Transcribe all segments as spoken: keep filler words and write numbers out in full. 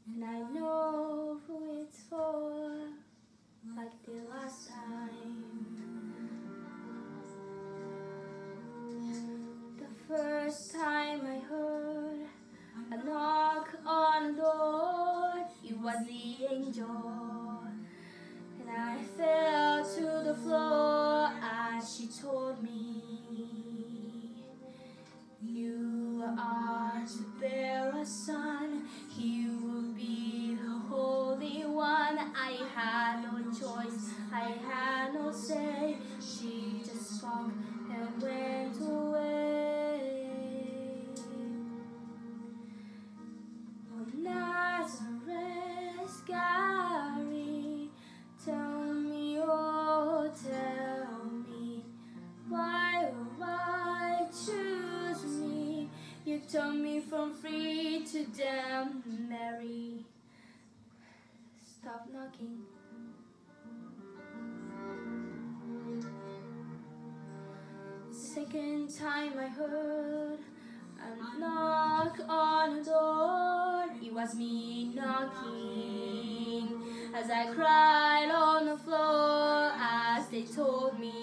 and I know who it's for, like the last time. The first time I heard a knock on the door, it was the angel, and I fell to the floor as she told me, you are to bear a son, he will be the Holy One. I had no choice, I had no say, she just spoke and went away. Oh, Nazareth, Gary, tell me, oh, tell me, why, oh, why choose me? You turned me from free to damn, Mary. Stop knocking. The second time I heard a knock on the door, it was me knocking, as I cried on the floor, as they told me,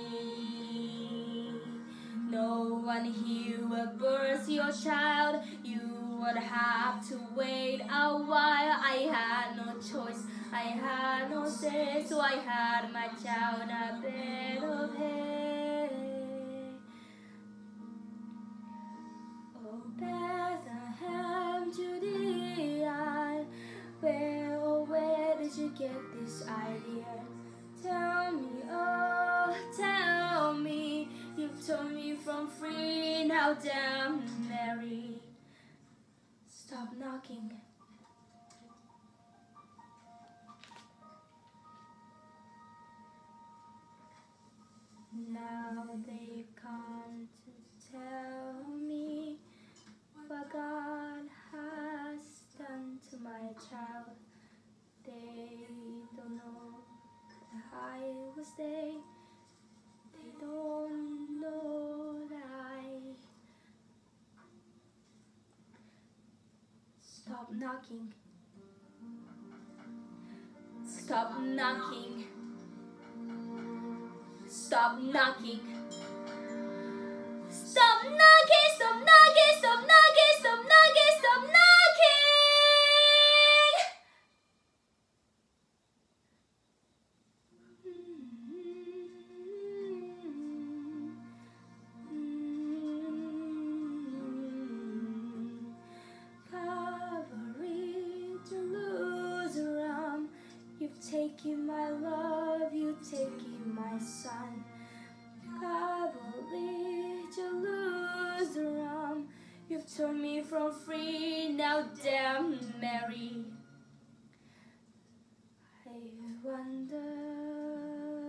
no one here will birth your child, you would have to wait a while. I had no choice, I had no say, so I had my child in a bed of hay. Oh, Bethlehem, Judea, where, oh, where did you get this idea? Tell me, oh, tell me, you turned me from free, now damn, Mary. Stop knocking. Now they've come to tell me what God has done to my child. They don't know that I was there. They don't know that I. Stop knocking. Stop knocking. Stop knocking. Stop knocking, stop knocking, stop knocking, stop knocking, stop knocking. Calvary, Jerusalem, you've taken my love, you've taken my son. Calvary, Jerusalem, you've turned me from free, now damn, Mary. I wonder